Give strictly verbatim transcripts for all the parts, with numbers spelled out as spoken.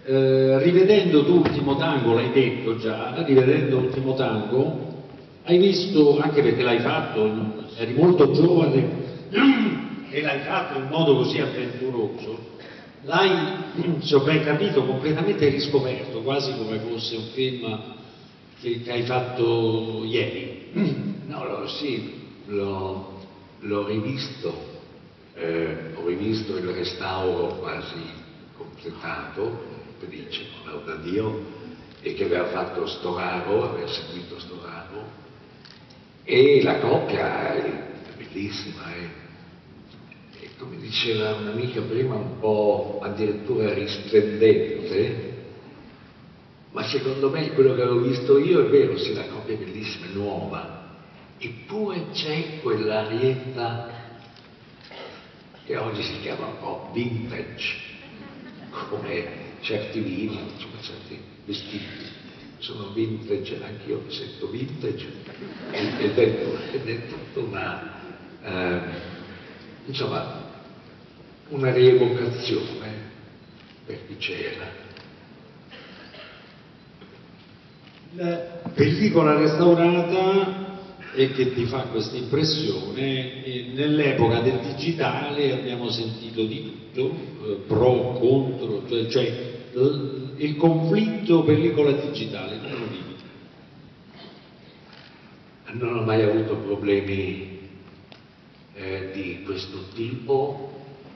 eh, rivedendo Ultimo Tango, l'hai detto già, rivedendo Ultimo Tango, hai visto, anche perché l'hai fatto, eri molto giovane e l'hai fatto in modo così avventuroso, l'hai, se ho ben capito, completamente riscoperto, quasi come fosse un film che, che hai fatto ieri. No, lo, sì, l'ho, l'ho rivisto, eh, ho rivisto il restauro quasi completato, Felice con Lauda Dio, e che aveva fatto Storaro, aveva seguito Storaro, e la coppia è bellissima, è, è, come diceva un'amica prima, un po' addirittura risplendente, ma secondo me quello che avevo visto io è vero, sì, la coppia è bellissima, è nuova, eppure c'è quell'arietta che oggi si chiama un po' vintage, come certi vini, insomma, certi vestiti sono vintage, anche io mi sento vintage, ed è, ed è tutta una, eh, insomma, una rievocazione per chi c'era. La pellicola restaurata e che ti fa questa impressione, nell'epoca del digitale abbiamo sentito di tutto, eh, pro, contro, cioè, cioè il conflitto pellicola digitale, come lo vivi? Non ho mai avuto problemi eh, di questo tipo.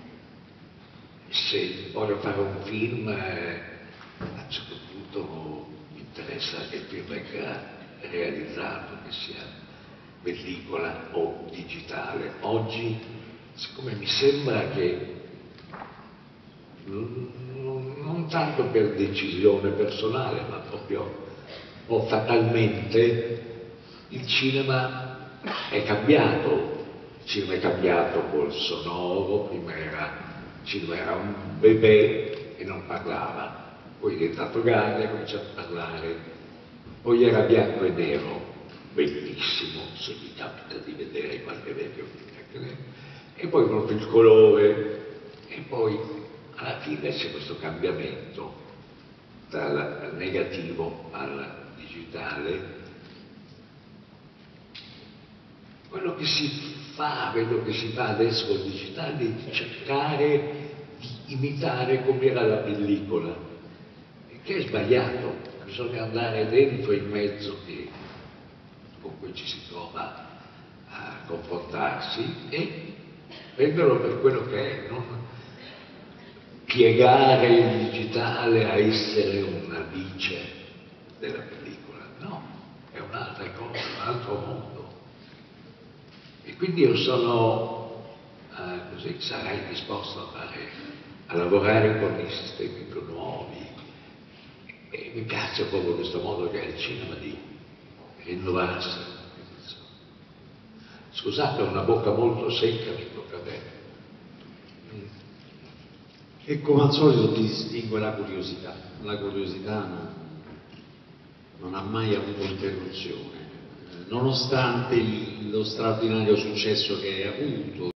Se voglio fare un film, eh, a un certo punto mi interessa che il film venga realizzato, che sia pellicola o digitale. Oggi, siccome mi sembra che non, non, non tanto per decisione personale, ma proprio o fatalmente, il cinema è cambiato. Il cinema è cambiato col sonoro, prima era, il cinema era un bebè e non parlava, poi è diventato grande e ha cominciato a parlare, poi era bianco e nero, bellissimo, se mi capita di vedere qualche vecchio film, e poi proprio il colore, e poi alla fine c'è questo cambiamento dal negativo al digitale. Quello che si fa, quello che si fa adesso col digitale è di cercare di imitare com'era la pellicola, che è sbagliato, bisogna andare dentro in mezzo che, con cui ci si trova a comportarsi e prenderlo per quello che è, non piegare il digitale a essere una vice della pellicola, no, è un'altra cosa, un altro mondo. E quindi io sono, eh, così, sarei disposto a, fare, a lavorare con i sistemi più nuovi, e mi piace proprio questo modo che ha il cinema di rinnovarsi. Scusate, ho una bocca molto secca, mi tocca a me. E come al solito ti distingue la curiosità, la curiosità non, non ha mai avuto interruzione, nonostante il, lo straordinario successo che hai avuto.